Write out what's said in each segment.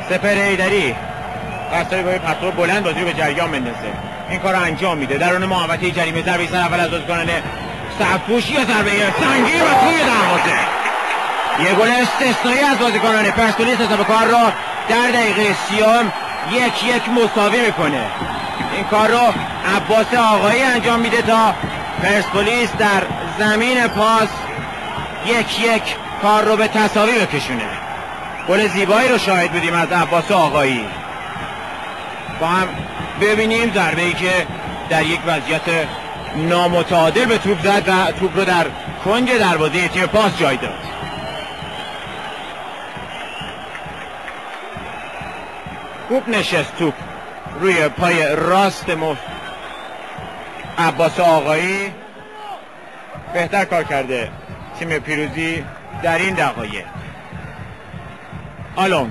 سپهر حیدری قصدی با پرتو بلند بازی رو به جریان بندازه، این کار رو انجام میده. درون محوطه جریمه ضربه سر اول از بازیکنان صفپوشی یا ضربه سنگین و توی دروازه. یه گل استثنایی از بازیکنان پرسپولیس حساب کار رو در دقیقه 30 1-1 مساوی میکنه. این کار رو عباس آقایی انجام میده تا پرسپولیس در زمین پاس 1-1 کار رو به تساوی بکشونه. گل زیبایی رو شاهد بودیم از عباس آقایی. با هم ببینیم ضربه‌ای که در یک وضعیت نامتعادل به توپ زد و توپ رو در کنج دروازه تیم پاس جای داد. خوب نشست توپ روی پای راست عباس آقایی. بهتر کار کرده تیم پیروزی در این دقایق. آلونگ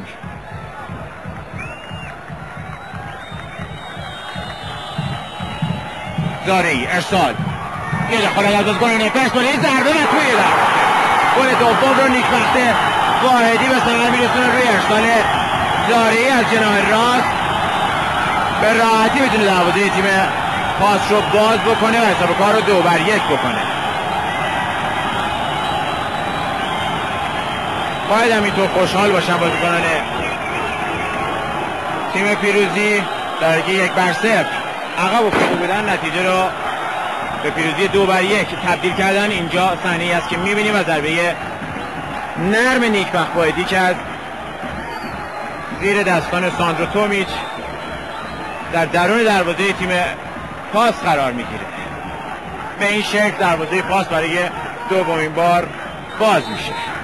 زارعی ارسال، یه دخالت از بازیکن پرسپولیس، ضربه و توی دروازه. گل دوم رو نیکبخت واحدی به ثمر میرسونه روی ارسال زارعی از جناح راست. به راحتی میتونه دروازه تیم پاس رو باز بکنه و حساب کار رو 2-1 بکنه. باید همینطور خوشحال باشن بازیکنان تیم پیروزی در حالی که 1-0 عقب افتاده بودن، نتیجه رو به پیروزی 2-1 تبدیل کردن. اینجا صحنه‌ای است که می‌بینیم از ضربه نرم نیکبخت واحدی که از زیر دستان ساندرو تومیچ در درون دروازه تیم پاس قرار میگیره. به این شکل دروازه پاس برای دومین بار باز میشه.